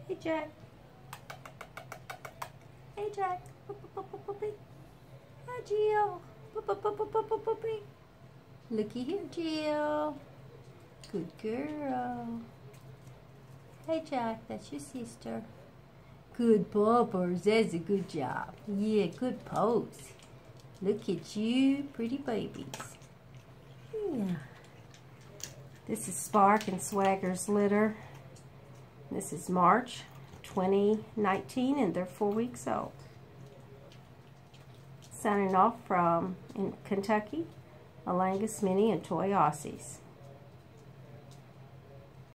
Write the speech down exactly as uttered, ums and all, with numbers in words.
Hey, Jack. Hey, Jack. Puppy. Hi, Jill. Puppy. Looky here, Jill. Good girl. Hey, Jack. That's your sister. Good poppers. That's a good job. Yeah, good pose. Look at you, pretty babies. Yeah. This is Spark and Swagger's litter. This is March twenty nineteen, and they're four weeks old. Signing off from in Kentucky, Alangus Mini and Toy Aussies.